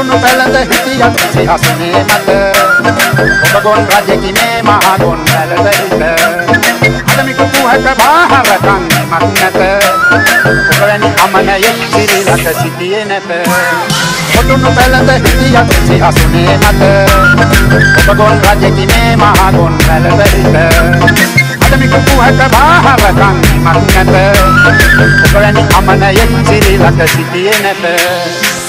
ඔටුනු පැළඳ හිටියත් සිහසනේ මත ඔබ ගොන් රජෙකි මේ මහා ගොන් පැළඳ හිට අදමිකු කුහක බාහරකන් මත් නැත ඔබ වැනි අමනයෙක් සිරිලක සිටියේ නැත ඔටුනු පැළඳ හිටියත් සිහසනේ මත ඔබ ගොන් රජෙකි මේ මහා ගොන් පැළඳ හිට අදමිකු කුහක බාහරකන් මත් නැත ඔබ වැනි අමනයෙක් සිරිලක සිටියේ නැත